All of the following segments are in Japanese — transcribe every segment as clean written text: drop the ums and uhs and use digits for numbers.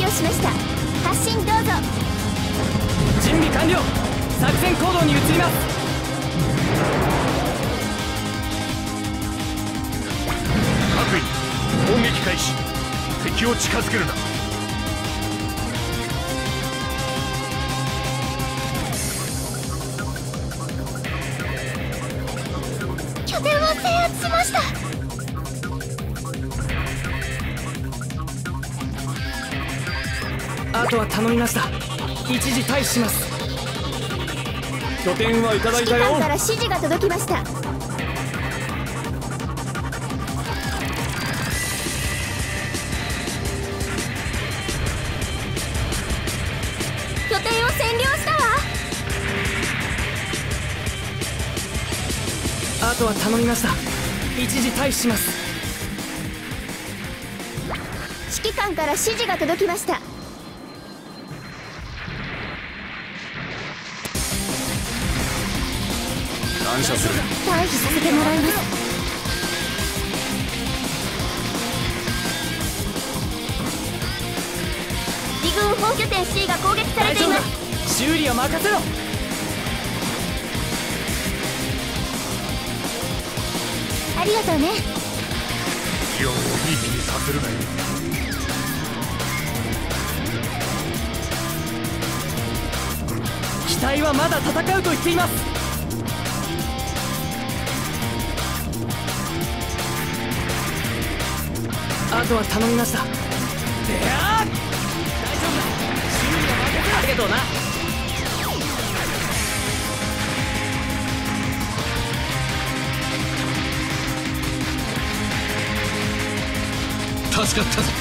了しました。発進どうぞ。 準備完了。作戦行動に移ります。 各位砲撃開始。敵を近づけるな。 拠点を制圧しました。 あとは頼みました。一時退避します。拠点はいただいたよ。 指揮官から指示が届きました。拠点を占領したわ。 あとは頼みました。一時退避します。 指揮官から指示が届きました。 感謝する。 退避させてもらいます。自軍本拠点 C が攻撃されています。 修理は任せろ。 ありがとうね。 気温をいい気にさせるなよ。 機体はまだ戦うと言っています。あとは頼みました。であ、大丈夫だ。修理は任せろ。ありがとうな。 助かったぞ。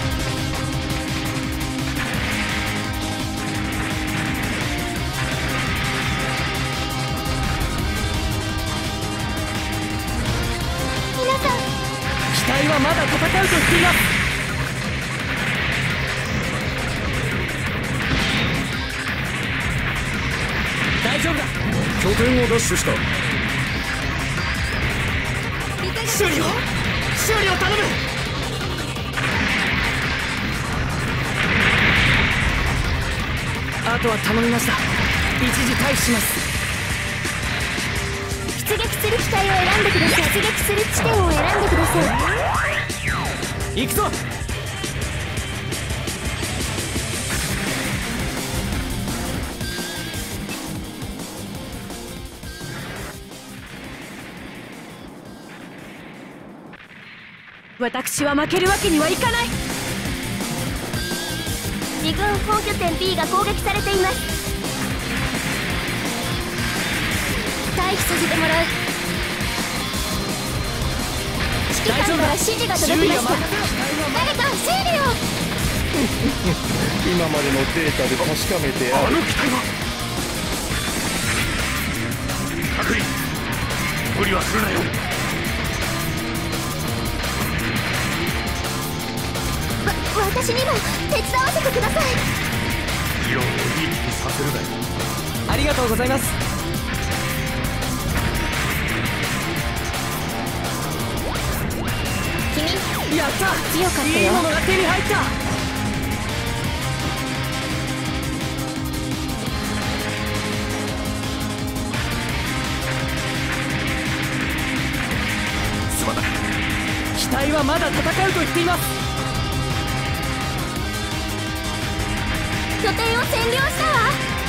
皆さん、 機体はまだ戦うと言っています。大丈夫だ。 拠点を奪取した。 修理を頼む。あとは頼みました。一時退避します。 出撃する機体を選んでください。出撃する地点を選んでください。 行くぞ。 私は負けるわけにはいかない。自軍本拠点 B が攻撃されています。退避させてもらう。指揮官から指示が届きました。誰か整理を。 今までのデータで確かめてある。 あの機体は。各位無理はするなよ。 私にも手伝わせてください。 気温をいい気にさせるなよ。 ありがとうございます。 君、 やった。 強かったよ。 いいものが手に入った。 すまない。 機体はまだ戦うと言っています。 拠点を占領したわ。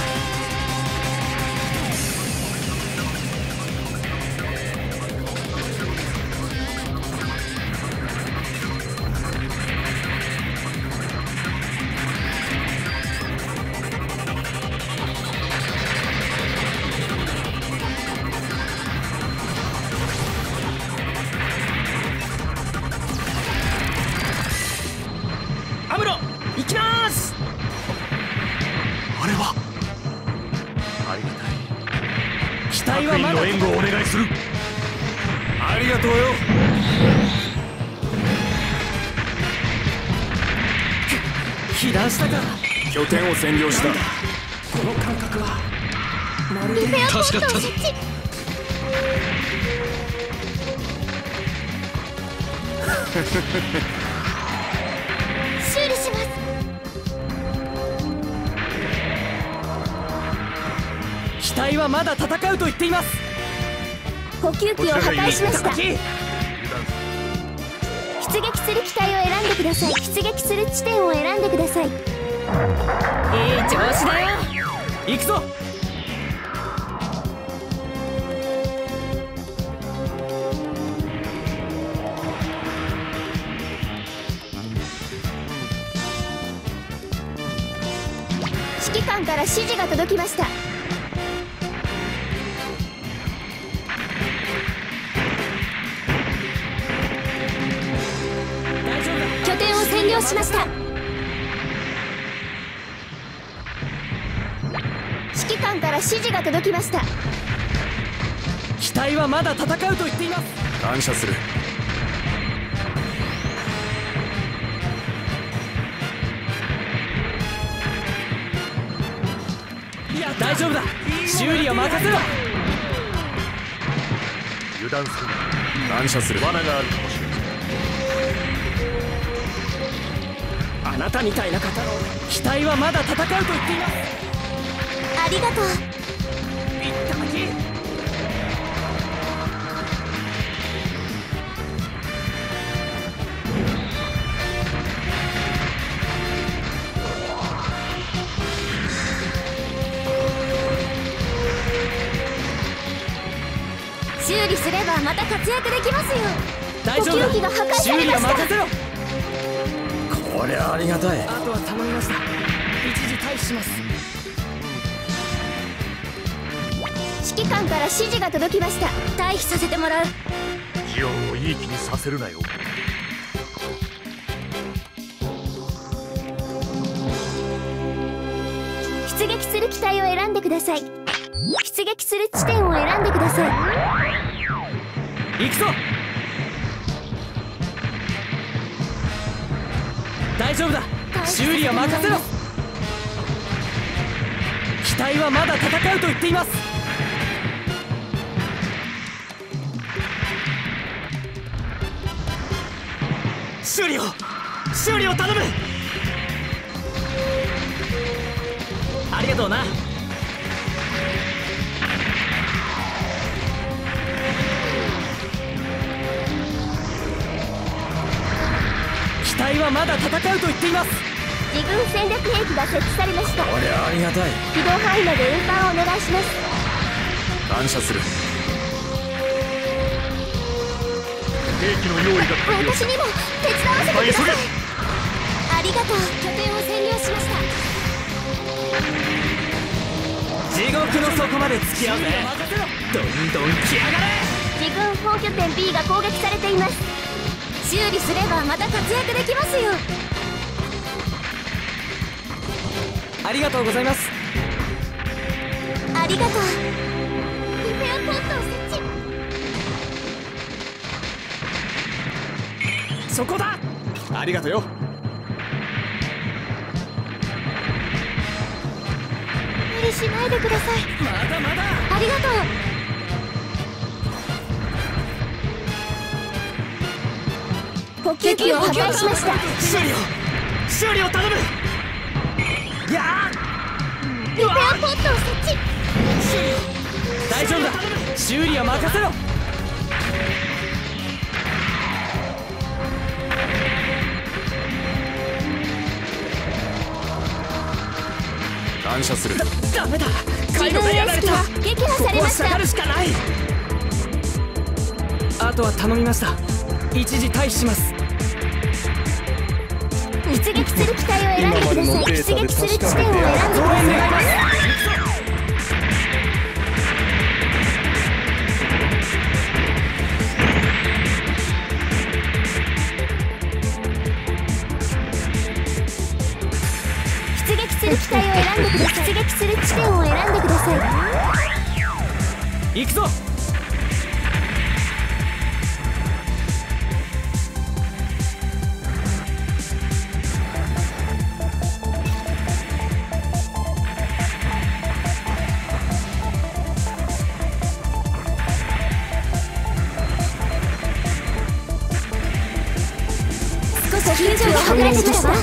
アムロ、行きます。 あれはありがたい。 機体はまだ各員の援護をお願いする。ありがとうよ。 被弾したか。 拠点を占領した。 この感覚はまるで。 リペアポ助かったぞ。 ストを設置。修理します。 隊はまだ戦うと言っています。 補給機を破壊しました。出撃する機体を選んでください。出撃する地点を選んでください。いい調子だよ。 行くぞ。 指揮官から指示が届きました。拠点を占領しました。指揮官から指示が届きました。 機体はまだ戦うと言っています。 感謝する。 いや大丈夫だ。修理を任せろ。 油断するな。感謝する。罠があるかもしれない。 あなたみたいな方の機体はまだ戦うと言っています。 ありがとう。 いっただき。 修理すればまた活躍できますよ。 大丈夫だ。 補給機が破壊さ修理れました。 を任せろ。 こりゃありがたい。 あとは頼みました。一時退避します。 指揮官から指示が届きました。退避させてもらう。 ジオンをいい気にさせるなよ。 出撃する機体を選んでください。出撃する地点を選んでください。 行くぞ。大丈夫だ。修理を任せろ。機体はまだ戦うと言っています。修理を頼む。ありがとうな。機体はまだ戦うと言っています。 自軍戦略兵器が設置されました。 こりゃありがたい。 移動範囲まで運搬をお願いします。 感謝する。兵器の用意が完了。 私にも手伝わせてください。 急げ。 ありがとう。拠点を占領しました。 地獄の底まで突き合うぜ。どんどん来やがれ。 自軍本拠点 B が攻撃されています。修理すればまた活躍できますよ。 ありがとうございます。 ありがとう。リペアポットを設置。 そこだ。ありがとうよ。 無理しないでください。 まだまだ。 ありがとう。補給機を破壊しました。 修理を頼む。いやリペアポットを設置。 大丈夫だ。修理は任せろ。 感謝する。 ダメだ。 自軍レスキが撃破されました。 ここを下がるしかない。あとは頼みました。一時退避します。 出撃する機体を選んでください。出撃する地点を選んでください。出撃する機体を選んでください。出撃する地点を選んでください。 行くぞ。 少し緊張がほぐれてきました。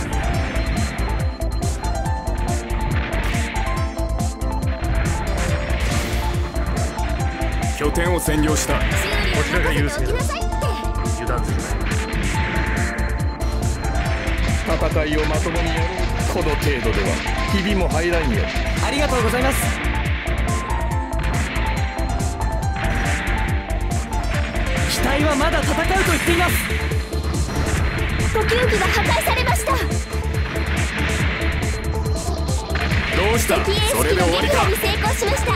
点を占領した。 こちらが優勢だ。 油断するな。 戦いをまともにやろう。この程度ではひびも入らんよ。 ありがとうございます。機体はまだ戦うと言っています。 呼吸器が破壊されました。 どうした。 敵エースそれ機ので終わりか。 撃破に成功しました。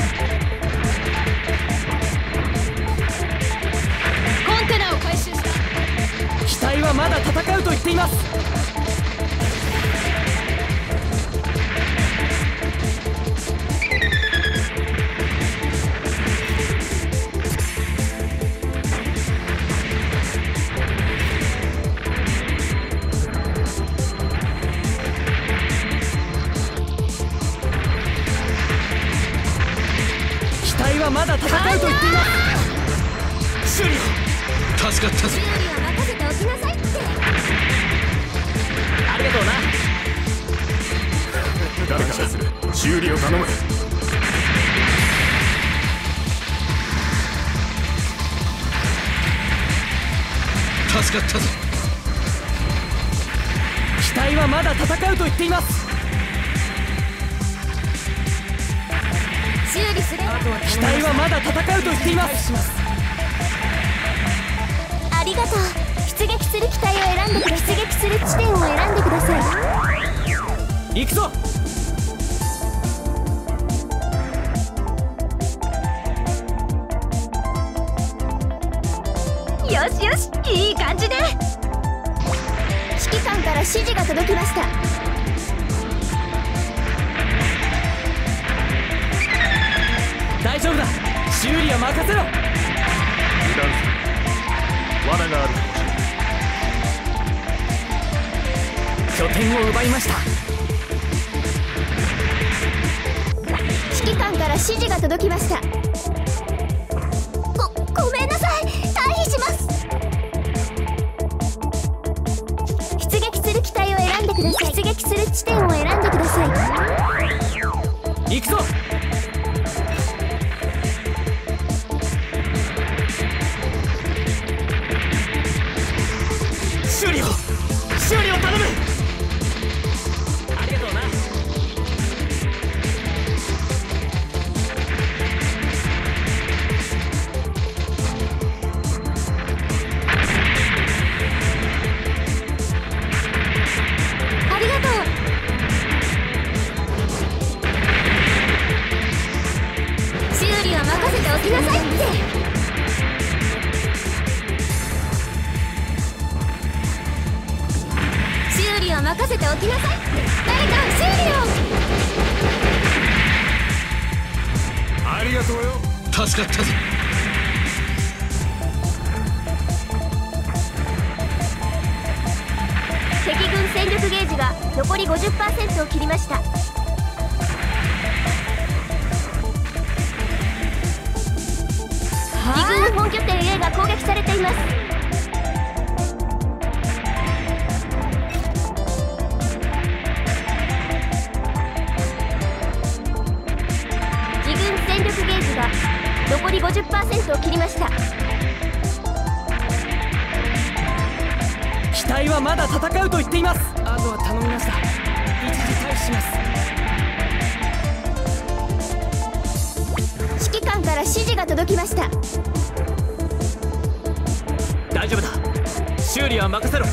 コンテナを回収した。 機体はまだ戦うと言っています。機体はまだ戦うと言っています。修理を助かったぞ。 修理は任せておきなさいって。 ありがとうな。 誰かする。修理を頼む。助かったぞ。 機体はまだ戦うと言っています。 修理すれば機体はまだ戦うと言っています。 ありがとう。出撃する機体を選んでください。出撃する地点を選んでくださ行くぞ。 い。よしよし、いい感じね。指揮官から指示が届きました。 大丈夫だ。修理は任せろ。 油断する。罠があるかもしれない。 拠点を奪いました。 指揮官から指示が届きました。ごめんなさい。退避します。出撃する機体を選んでください。出撃する地点を選んでください。 行くぞ。修理を頼む。ありがとうな。 ありがとう。修理は任せておきなさいって。修理は任せておきなさいって。誰か修理を。 ありがとうよ。助かったぞ。 敵軍戦力ゲージが残り 50% を切りました。敵軍本拠点 A が攻撃されています。自軍戦力ゲージが残り 50% を切りました。 機体はまだ戦うと言っています。あとは頼みました。一時退避します。 指揮官から指示が届きました。 大丈夫だ。修理は任せろ。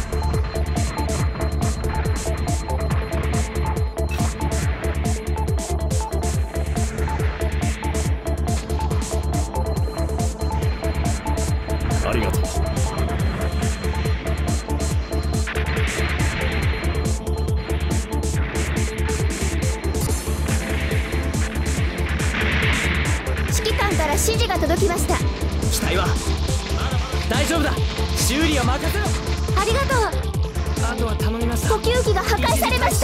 ありがとう。 指揮官から指示が届きました。 機体は大丈夫だ。修理は任せろ。 ありがとう。 あとは頼みました。 補給機が破壊されました。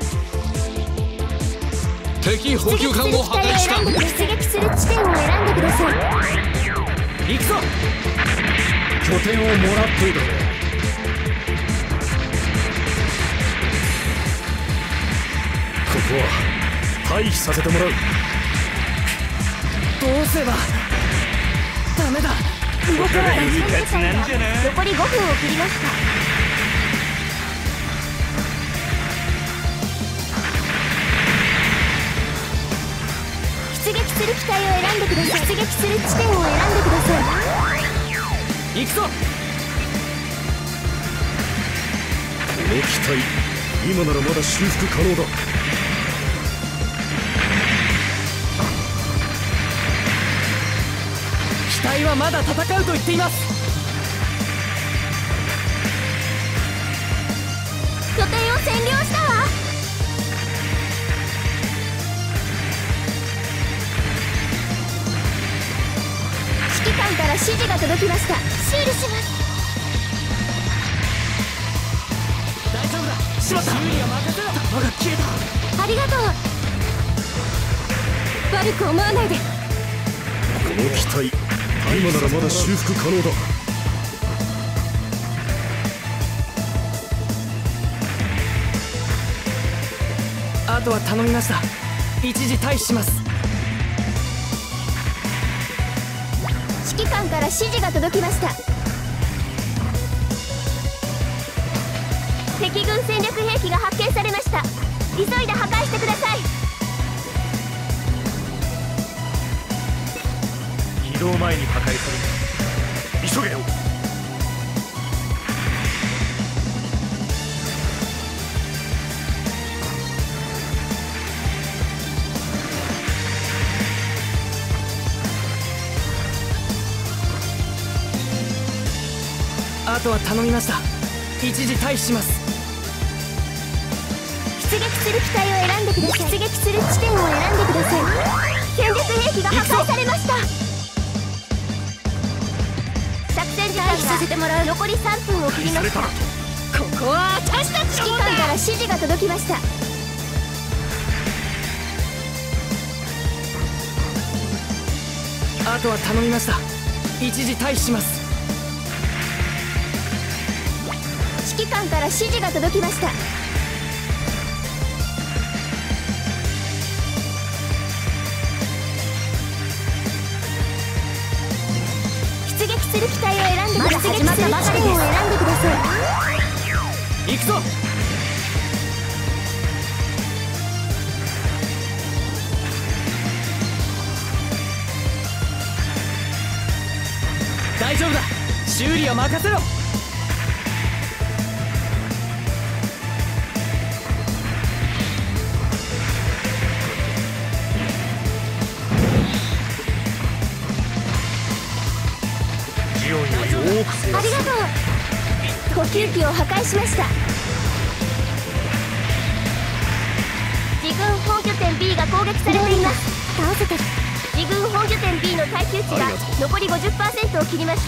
敵補給艦を破壊した。 出撃する地点を選んでください。 行くぞ。 拠点をもらっといたぜ。ここは退避させてもらう。 どうすれば。 メだ。動かない。 うかつなんじゃな。 残り5分を切りました。出撃する機体を選んでください。出撃する地点を選んでください。 行くぞ。 この機体、今ならまだ修復可能だ。 機体はまだ戦うと言っています。 拠点を占領したわ。指揮官から指示が届きました。修理します。 大丈夫だ。しまった。修理は任せろ。弾が消えた。 ありがとう。悪く思わないで。 この機体、今ならまだ修復可能だ。 あとは頼みました。一時退避します。 指揮官から指示が届きました。敵軍戦略兵器が発見されました。急いで破壊してください。 起動前に破壊する。急げよ。 あとは頼みました。一時退避します。 出撃する機体を選んでください。出撃する地点を選んでください。戦略兵器が破壊されました。作戦時間がさせてもらう。残り3分を切りました。ここは私たちのもんだ。指揮官から指示が届きました。 あとは頼みました。一時退避します。 指揮官から指示が届きました。出撃する機体を選んでください。出撃する地点を選んでください。 行くぞ。大丈夫だ。修理は任せろ。 ありがとう。補給機を破壊しました。自軍本拠点 B が攻撃されています。倒せてる。自軍本拠点 B の耐久値が残り 50% を切りました。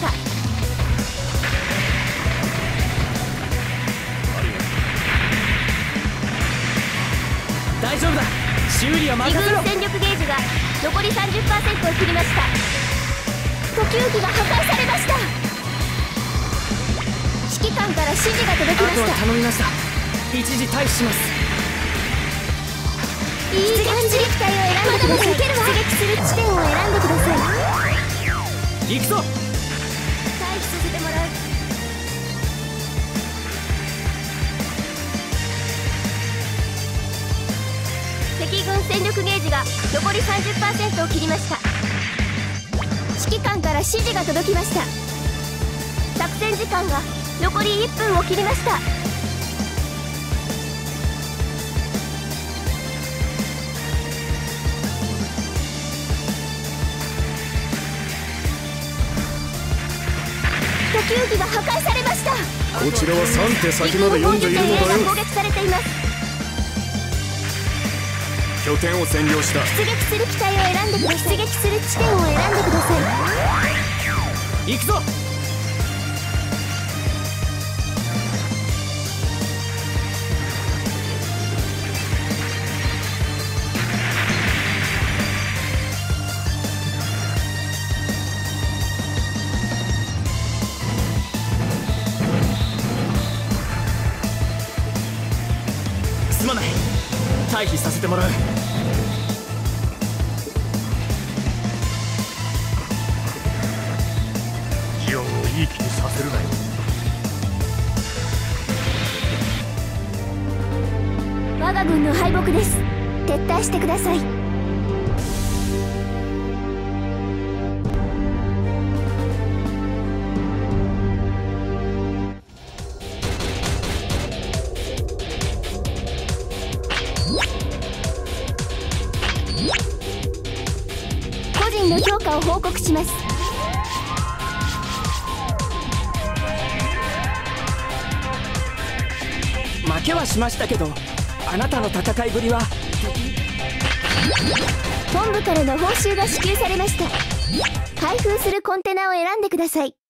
大丈夫だ。修理は任せろ。 自軍戦力ゲージが残り 30% を切りました。補給機が破壊されました。指揮官から指示が届きました。 あとは頼みました。一時退避します。 いい感じ。機体を選んでください。出撃する地点を選んでください。 行くぞ。 退避させてもらう。敵軍戦力ゲージが残り 30% を切りました。指揮官から指示が届きました。作戦時間が残り1分を切りました。補給機が破壊されました。 こちらは3手先まで読んでいるのだよ。 攻撃されています。 拠点を占領した。 出撃する機体を選んでください。出撃する地点を選んでください。 行くぞ。すまない。退避させてもらう。 させるなよ。 我が軍の敗北です。撤退してください。個人の評価を報告します。 負けはしましたけど、あなたの戦いぶりは。 本部からの報酬が支給されました。開封するコンテナを選んでください。